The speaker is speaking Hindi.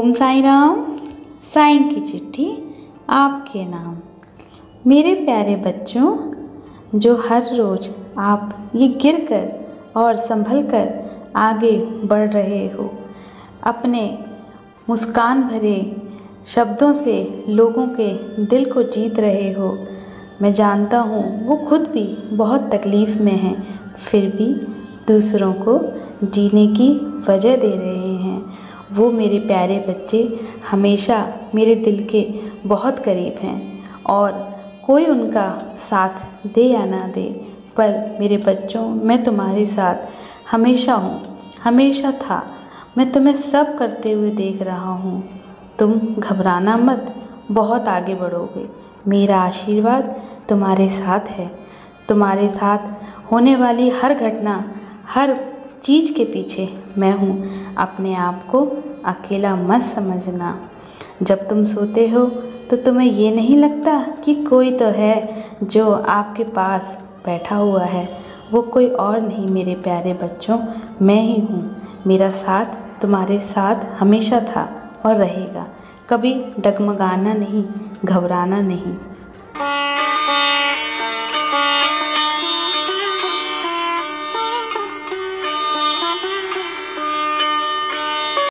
ओम साईं राम। साईं की चिट्ठी आपके नाम। मेरे प्यारे बच्चों, जो हर रोज़ आप ये गिर कर और संभल कर आगे बढ़ रहे हो, अपने मुस्कान भरे शब्दों से लोगों के दिल को जीत रहे हो। मैं जानता हूँ वो खुद भी बहुत तकलीफ़ में हैं, फिर भी दूसरों को जीने की वजह दे रहे हैं। वो मेरे प्यारे बच्चे हमेशा मेरे दिल के बहुत करीब हैं और कोई उनका साथ दे या ना दे, पर मेरे बच्चों मैं तुम्हारे साथ हमेशा हूँ, हमेशा था। मैं तुम्हें सब करते हुए देख रहा हूँ। तुम घबराना मत, बहुत आगे बढ़ोगे। मेरा आशीर्वाद तुम्हारे साथ है। तुम्हारे साथ होने वाली हर घटना, हर चीज़ के पीछे मैं हूँ। अपने आप को अकेला मत समझना। जब तुम सोते हो तो तुम्हें ये नहीं लगता कि कोई तो है जो आपके पास बैठा हुआ है। वो कोई और नहीं मेरे प्यारे बच्चों, मैं ही हूँ। मेरा साथ तुम्हारे साथ हमेशा था और रहेगा। कभी डगमगाना नहीं, घबराना नहीं।